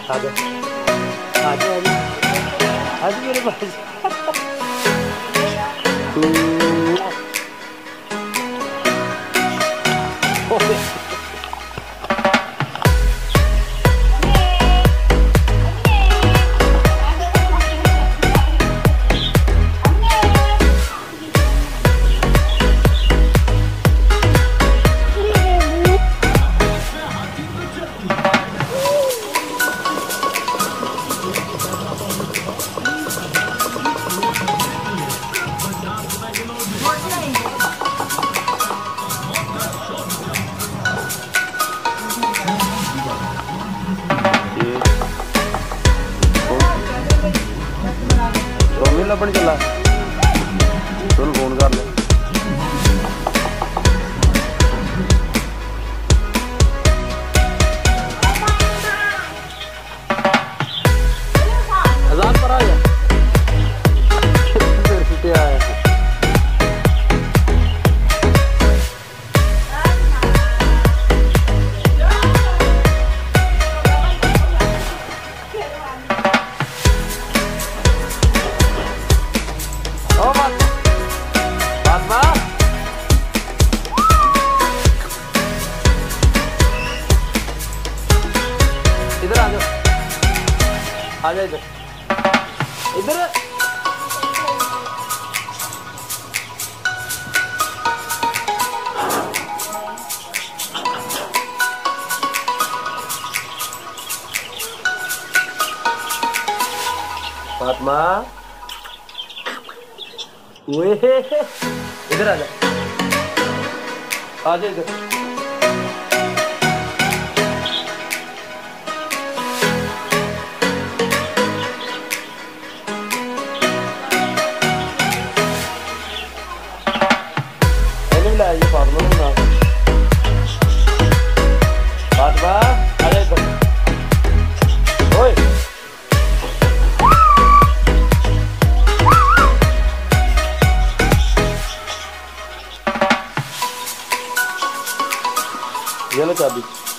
आ जा आ जा आ जा मेरे पास। लभन चला तुम फोन कर ले। आजाद पर आ जा इधर आ जाओ, आ जाओ इधर इधर। फातिमा ओए इधर आ जाओ, आ जाओ इधर। ये फातिमा ने बना फातिमा आ जा इधर। ओए ये लो चाबी।